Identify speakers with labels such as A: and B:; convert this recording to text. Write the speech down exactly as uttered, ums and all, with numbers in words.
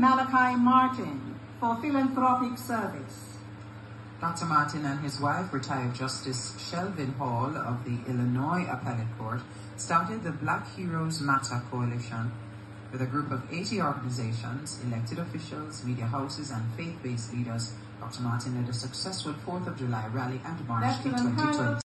A: Ephraim Martin for philanthropic service.
B: Doctor Martin and his wife, retired Justice Shelvin Hall of the Illinois Appellate Court, started the Black Heroes Matter Coalition with a group of eighty organizations, elected officials, media houses, and faith-based leaders. Doctor Martin led a successful fourth of July rally and march in twenty twenty.